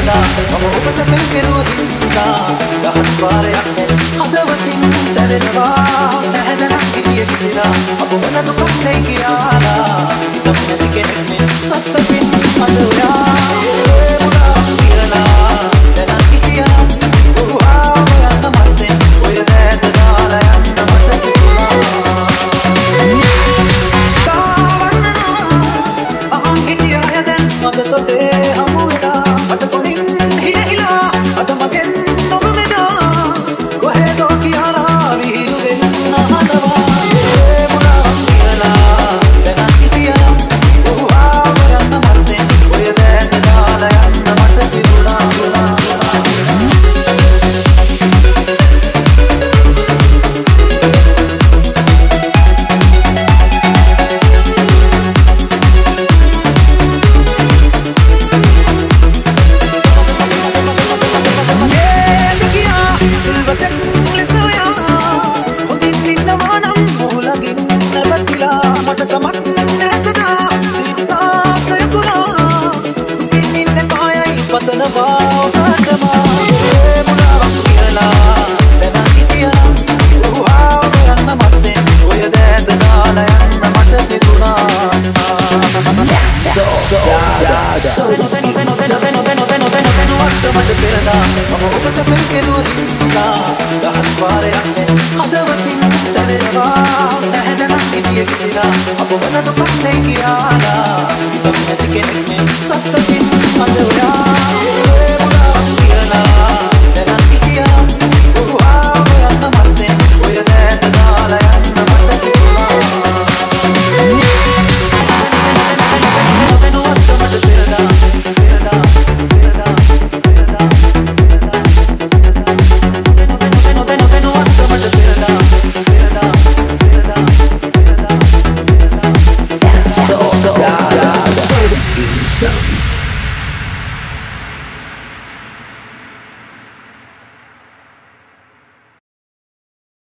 පෙරදා මම ඔබට පෙන් කෙරුවින්දා දහස් වාරයක් හදවතින් දැවෙනවා නැහැදනක් හිටියේ කිසිලා අප මොන දුකක් නැයි කියලා නම් නැති කෙනෙක් මේ සත්තකින් හද ඔයා මුලා කියලා දැනක් හිටියා ඔහාම යන්න මත්තේ ඔය දැත දාලා යන්න මට තිබුණා මද තොටේ හමු වෙලා අත කොනින් හිරහිලා අත මගෙන් නොම වෙලා කොහෙදෝ කියලා විහිළු වෙන්න හදවා ඒ මුලාවක් කියලා දැනක් හිටියා ඔහුවාම යන්න මත්තේ ඔය දැත දාලා යන්න මට තිබුණා අප මොන දුකක් නැයි කියලා නම් නැති කෙනෙක් මේ සත්තකින් හද